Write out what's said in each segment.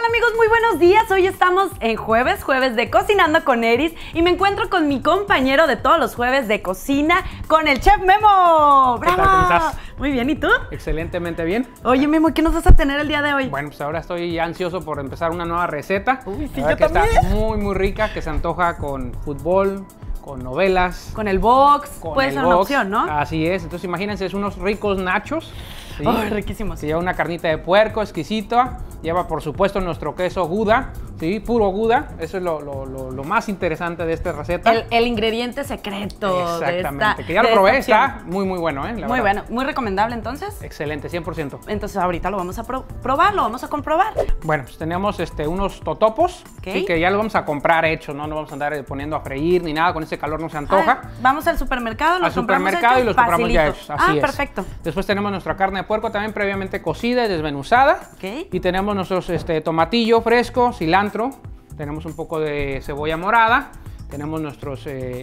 amigos? Muy buenos días. Hoy estamos en jueves de Cocinando con Eris y me encuentro con mi compañero de todos los jueves de cocina, con el Chef Memo. ¡Bravo! ¿Qué tal? ¿Cómo estás? Muy bien, ¿y tú? Excelentemente bien. Oye, Memo, ¿qué nos vas a tener el día de hoy? Bueno, pues ahora estoy ya ansioso por empezar una nueva receta. Uy, sí, La verdad yo que también. está muy rica, que se antoja con fútbol, con novelas. Con el box, Con puede el ser una box. opción, ¿no? Así es. Entonces imagínense, es unos ricos nachos. ¿sí? Ay, riquísimos. Que lleva una carnita de puerco exquisita. Lleva, por supuesto, nuestro queso Gouda, ¿sí? Puro Gouda. Eso es lo más interesante de esta receta. El ingrediente secreto. Exactamente. Que ya lo probé, está muy bueno, ¿eh? La muy verdad. bueno, muy recomendable entonces. Excelente, 100%. Entonces ahorita lo vamos a probar, lo vamos a comprobar. Bueno, pues tenemos unos totopos, ¿sí? Que ya los vamos a comprar hechos, ¿no? No vamos a andar poniendo a freír ni nada, con ese calor no se antoja. Ah, vamos al supermercado, Al supermercado y los compramos ya hechos, así es. Perfecto. Después tenemos nuestra carne de puerco también previamente cocida y desmenuzada. Ok. Y tenemos nuestros tomatillo fresco, cilantro, tenemos un poco de cebolla morada, tenemos nuestros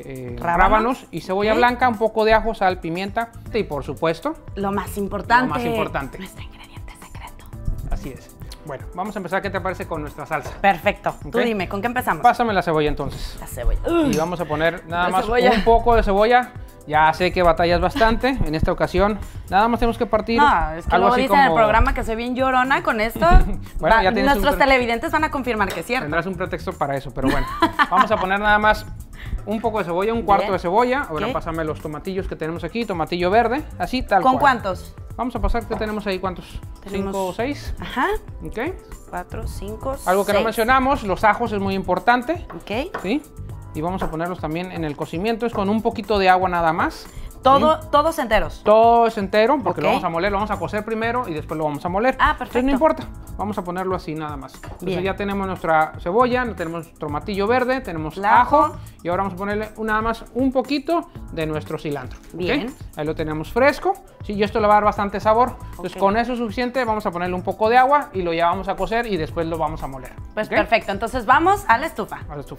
rábanos y cebolla blanca, un poco de ajo, sal, pimienta y por supuesto Lo más importante. nuestro ingrediente secreto. Así es. Bueno, vamos a empezar. ¿Qué te parece con nuestra salsa? Perfecto. Tú Ok. dime, ¿con qué empezamos? Pásame la cebolla entonces. La cebolla. Y vamos a poner nada La más cebolla. un poco de cebolla. Ya sé que batallas bastante en esta ocasión. Nada más tenemos que partir No, es que algo luego así dicen en el como... programa que soy bien llorona con esto. Bueno, ya tienes nuestros un- televidentes van a confirmar que es cierto. Tendrás un pretexto para eso, pero bueno. Vamos a poner nada más un poco de cebolla, un cuarto Bien. de cebolla. Ahora Ok. pásame los tomatillos que tenemos aquí, tomatillo verde, así tal ¿Con cual. cuántos? Vamos a pasar, ¿qué tenemos ahí? ¿Cuántos? Tenemos- ¿5 o 6? Ajá. Ok. 4, 5, Algo que no 6. mencionamos, los ajos es muy importante, Ok. ¿sí? Y vamos a ponerlos también en el cocimiento, es con un poquito de agua nada más. Todos enteros. Todo es entero, porque Ok. lo vamos a moler, lo vamos a cocer primero y después lo vamos a moler. Ah, Entonces perfecto. no importa, vamos a ponerlo así nada más. Entonces Bien. ya tenemos nuestra cebolla, tenemos tomatillo verde, tenemos El ajo. ajo y ahora vamos a ponerle nada más un poquito de nuestro cilantro. ¿ok? Bien. Ahí lo tenemos fresco, sí, y esto le va a dar bastante sabor. Entonces Ok. con eso es suficiente, vamos a ponerle un poco de agua y lo llevamos a cocer y después lo vamos a moler. Pues ¿ok? perfecto, entonces vamos a la estufa. A la estufa.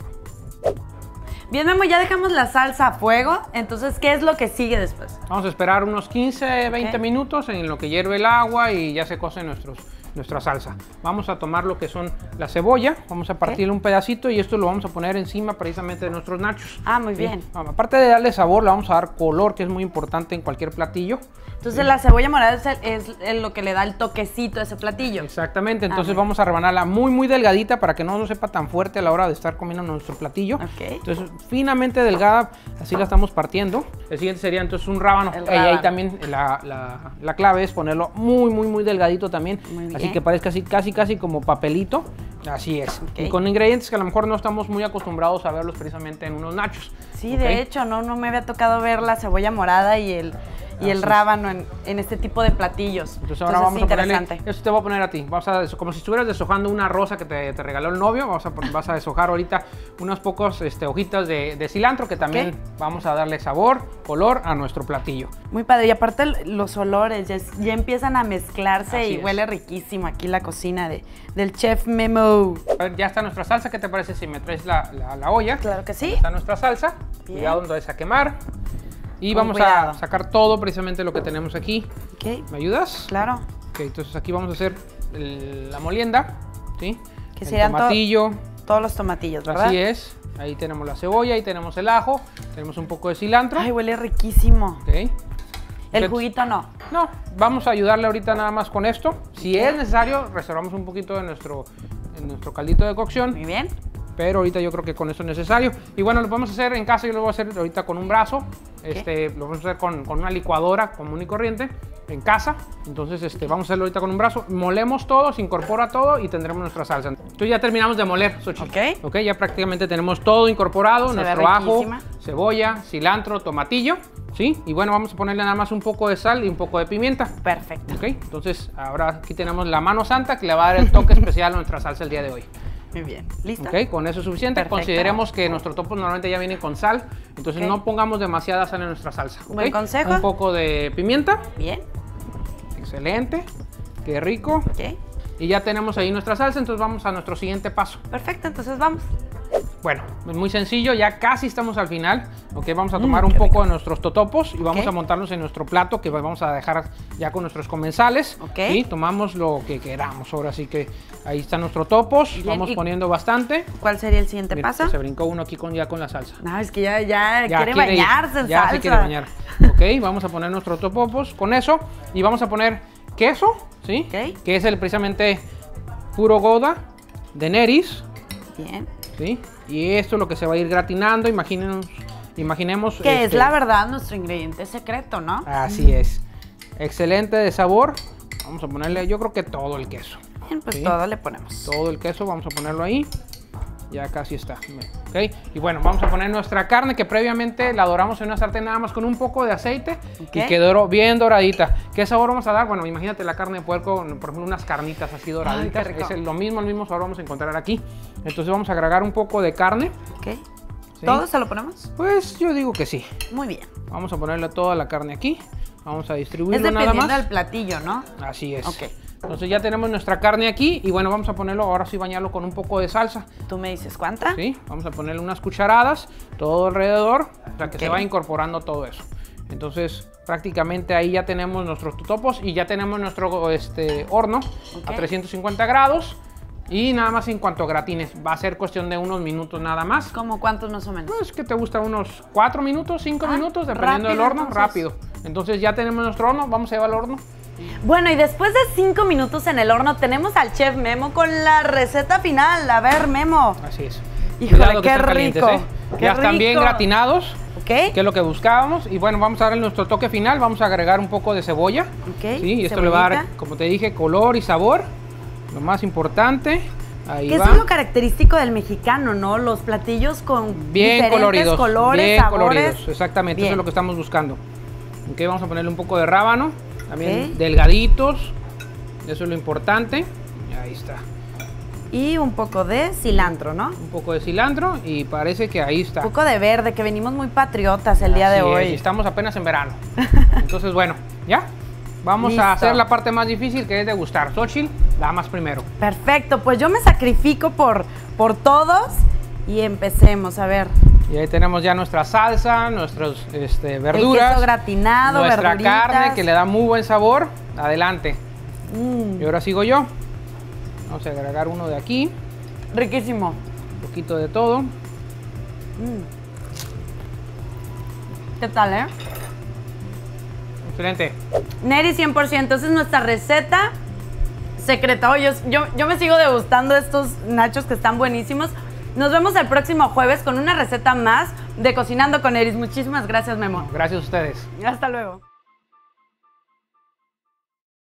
Bien, Memo, ya dejamos la salsa a fuego. Entonces, ¿qué es lo que sigue después? Vamos a esperar unos 15, 20 Ok. minutos en lo que hierve el agua y ya se cose nuestra salsa. Vamos a tomar lo que son la cebolla, vamos a partirle un pedacito y esto lo vamos a poner encima precisamente de nuestros nachos. Ah, muy ¿sí? bien. Aparte de darle sabor, le vamos a dar color, que es muy importante en cualquier platillo. Entonces, la cebolla morada es lo que le da el toquecito a ese platillo. Exactamente, entonces bueno. vamos a rebanarla muy delgadita para que no nos sepa tan fuerte a la hora de estar comiendo nuestro platillo. Ok. Entonces, finamente delgada, así la estamos partiendo. El siguiente sería entonces un rábano. El Y ahí rábano. también la clave es ponerlo muy delgadito también. Muy Así bien. que parezca casi como papelito. Así es. Ok. Y con ingredientes que a lo mejor no estamos muy acostumbrados a verlos precisamente en unos nachos. Sí, ¿ok? de hecho, no me había tocado ver la cebolla morada y el Así es. rábano en este tipo de platillos. Entonces ahora vamos a interesante. ponerle, esto te voy a poner a ti, como si estuvieras deshojando una rosa que te regaló el novio, vas a deshojar ahorita unas pocas hojitas de cilantro que también Ok. vamos a darle sabor, color a nuestro platillo. Muy padre, y aparte los olores ya empiezan a mezclarse Así y es. huele riquísimo aquí la cocina del Chef Memo. A ver, ya está nuestra salsa, ¿qué te parece si me traes la olla? Claro que sí. Ahí está nuestra salsa, Bien. cuidado no vayas a quemar. Y Con vamos cuidado. a sacar todo precisamente lo que tenemos aquí. Ok, ¿Me ayudas? claro. Ok, entonces aquí vamos a hacer la molienda, ¿sí? Que El serían tomatillo. Todos los tomatillos, ¿verdad? Así es, ahí tenemos la cebolla, ahí tenemos el ajo, tenemos un poco de cilantro. Ay, huele riquísimo. Ok. El Perfecto. juguito no. No, vamos a ayudarle ahorita nada más con esto. Si es necesario, reservamos un poquito de nuestro caldito de cocción, Muy bien. pero ahorita yo creo que con esto es necesario. Y bueno, lo podemos hacer en casa, yo lo voy a hacer ahorita con un brazo, lo vamos a hacer con una licuadora común y corriente en casa. Entonces vamos a hacerlo ahorita con un brazo, molemos todo, se incorpora todo y tendremos nuestra salsa. Entonces ya terminamos de moler, Xochitl. Ok. Ya prácticamente tenemos todo incorporado, Se ve nuestro ajo, riquísima. cebolla, cilantro, tomatillo, ¿sí? Y bueno, vamos a ponerle nada más un poco de sal y un poco de pimienta. Perfecto. Ok, entonces ahora aquí tenemos la mano santa que le va a dar el toque especial a nuestra salsa el día de hoy. Muy bien. ¿Lista? Ok, con eso es suficiente. Perfecto. Consideremos que nuestro topo normalmente ya viene con sal, entonces Ok. no pongamos demasiada sal en nuestra salsa. ¿ok? Buen consejo. Un poco de pimienta, Bien. excelente, qué rico. Ok. Y ya tenemos ahí nuestra salsa, entonces vamos a nuestro siguiente paso. Perfecto, entonces vamos. Bueno, es muy sencillo, ya casi estamos al final. Ok, vamos a tomar un qué poco rico. de nuestros totopos y vamos Ok. a montarlos en nuestro plato que vamos a dejar ya con nuestros comensales. Ok. ¿Sí? Tomamos lo que queramos. Ahora sí que ahí están nuestros topos. Bien, Vamos y- poniendo bastante. ¿Cuál sería el siguiente Mira, paso? se brincó uno aquí ya con la salsa. No, es que ya Ya quiere quiere ir, bañarse en ya salsa. se quiere bañar. Ok, vamos a poner nuestros totopos con eso y vamos a poner queso, ¿sí? Ok. Que es el precisamente puro Gouda de Neris, Bien. ¿sí? Y esto es lo que se va a ir gratinando, imaginemos. Que es la verdad nuestro ingrediente secreto, ¿no? Así es. Excelente de sabor. Vamos a ponerle, yo creo que todo el queso. Bien, pues Sí. todo le ponemos. Todo el queso, vamos a ponerlo ahí. Ya casi está. Ok. Y bueno, vamos a poner nuestra carne que previamente la doramos en una sartén nada más con un poco de aceite. Ok. Y quedó bien doradita. ¿Qué sabor vamos a dar? Bueno, imagínate la carne de puerco, por ejemplo, unas carnitas así doraditas. qué rico. Es lo mismo sabor vamos a encontrar aquí. Entonces vamos a agregar un poco de carne. Ok. ¿Sí? ¿Todo se lo ponemos? Pues yo digo que sí. Muy bien. Vamos a ponerle toda la carne aquí. Vamos a distribuirlo Es nada dependiendo más. del platillo, ¿no? Así es. Ok. Entonces ya tenemos nuestra carne aquí y bueno, vamos a ponerlo, ahora sí bañarlo con un poco de salsa. ¿Tú me dices cuánta? ¿Sí? Vamos a ponerle unas cucharadas todo alrededor para que se Ok. va incorporando todo eso. Entonces prácticamente ahí ya tenemos nuestros totopos y ya tenemos nuestro horno Ok. a 350 grados. Y nada más en cuanto a gratines, va a ser cuestión de unos minutos nada más. ¿Cómo cuántos más o menos? Pues que te gusta unos 4 minutos, 5 Ah, minutos, dependiendo del rápido, horno, entonces. rápido. Entonces ya tenemos nuestro horno, vamos a llevar al horno. Bueno, y después de 5 minutos en el horno, tenemos al chef Memo con la receta final. A ver, Memo. Así es. Híjole, Cuidado que qué están calientes, rico, ¿eh? qué Ya están bien rico. gratinados, ¿Ok? que es lo que buscábamos. Y bueno, vamos a darle nuestro toque final. Vamos a agregar un poco de cebolla. Ok, Sí, y esto le va a dar, cebollita. como te dije, color y sabor. Lo más importante. Ahí Que va. eso es lo característico del mexicano, ¿no? Los platillos con Bien diferentes coloridos. colores, bien sabores. coloridos. Exactamente, Bien. eso es lo que estamos buscando. Ok, vamos a ponerle un poco de rábano. También Ok. delgaditos. Eso es lo importante. Ahí está. Y un poco de cilantro, ¿no? Un poco de cilantro y parece que ahí está. Un poco de verde, que venimos muy patriotas el día de Así hoy. es, y estamos apenas en verano. Entonces, bueno, ¿ya? Vamos Listo. a hacer la parte más difícil, que es degustar. Xochitl, damas primero. Perfecto, pues yo me sacrifico por todos y empecemos, a ver. Y ahí tenemos ya nuestra salsa, nuestras verduras. El queso gratinado, nuestra verduritas. carne que le da muy buen sabor. Adelante. Mm, Y ahora sigo yo. Vamos a agregar uno de aquí. riquísimo. Un poquito de todo. ¿Qué tal, Excelente. Neri 100%, esa es nuestra receta secreta. Oye, yo me sigo degustando estos nachos que están buenísimos. Nos vemos el próximo jueves con una receta más de Cocinando con Neris. Muchísimas gracias, Memo. Gracias a ustedes. Hasta luego.